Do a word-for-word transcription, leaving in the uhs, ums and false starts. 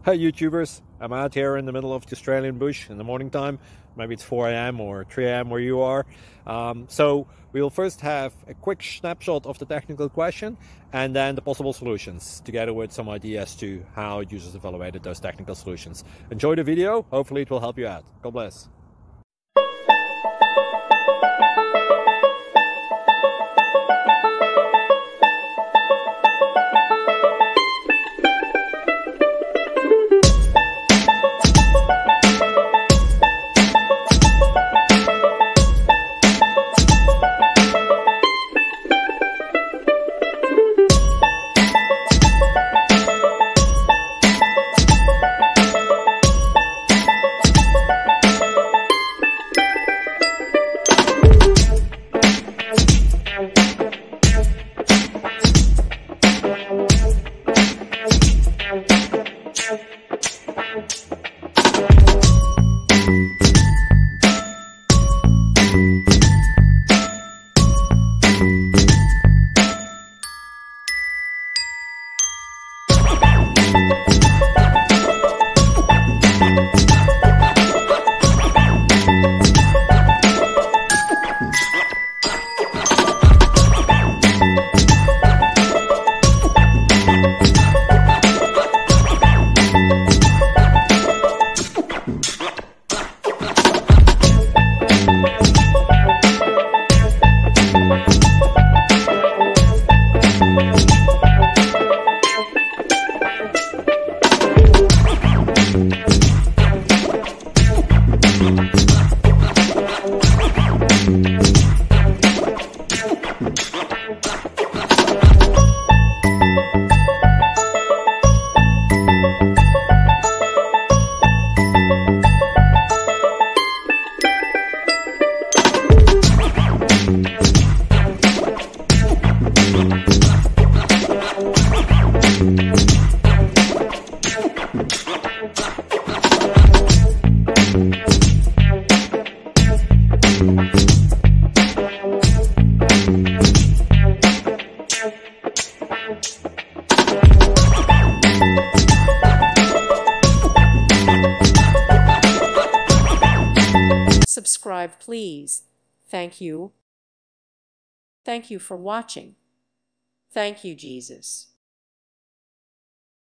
Hi YouTubers, I'm out here in the middle of the Australian bush in the morning time. Maybe it's four A M or three A M where you are. Um, so we'll first have a quick snapshot of the technical question and then the possible solutions, together with some ideas to how users evaluated those technical solutions. Enjoy the video, hopefully it will help you out. God bless. Subscribe, please. Thank you. Thank you for watching. Thank you, Jesus.